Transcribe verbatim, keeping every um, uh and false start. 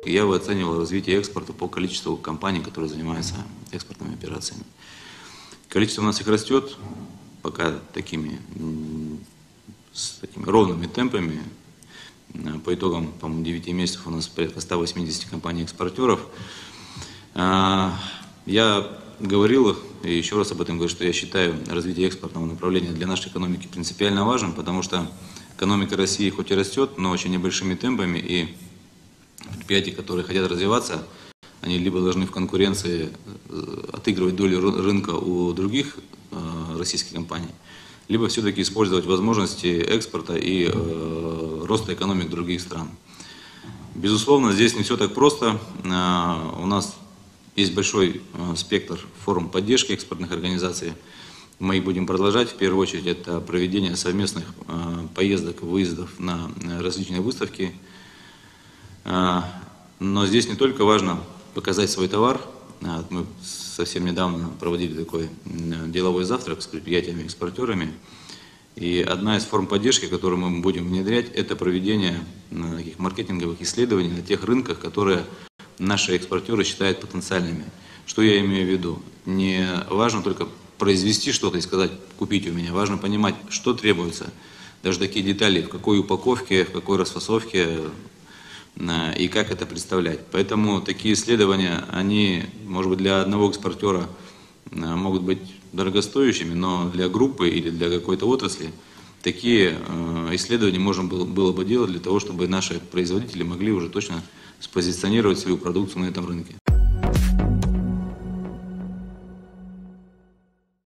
я бы оценивал развитие экспорта по количеству компаний, которые занимаются экспортными операциями. Количество у нас их растет, пока такими, с такими ровными темпами. По итогам, по-моему, девяти месяцев у нас порядка ста восьмидесяти компаний-экспортеров. Я говорил, и еще раз об этом говорю, что я считаю развитие экспортного направления для нашей экономики принципиально важным, потому что экономика России хоть и растет, но очень небольшими темпами, и предприятия, которые хотят развиваться, они либо должны в конкуренции отыгрывать долю рынка у других российских компаний, либо все-таки использовать возможности экспорта и э, роста экономик других стран. Безусловно, здесь не все так просто. Э, у нас есть большой э, спектр форм поддержки экспортных организаций. Мы их будем продолжать. В первую очередь, это проведение совместных э, поездок, выездов на различные выставки. Э, но здесь не только важно показать свой товар. Мы совсем недавно проводили такой деловой завтрак с предприятиями-экспортерами. И одна из форм поддержки, которую мы будем внедрять, это проведение таких маркетинговых исследований на тех рынках, которые наши экспортеры считают потенциальными. Что я имею в виду? Не важно только произвести что-то и сказать «купите у меня». Важно понимать, что требуется. Даже такие детали, в какой упаковке, в какой расфасовке и как это представлять. Поэтому такие исследования, они, может быть, для одного экспортера могут быть дорогостоящими, но для группы или для какой-то отрасли такие исследования можно было бы делать для того, чтобы наши производители могли уже точно спозиционировать свою продукцию на этом рынке.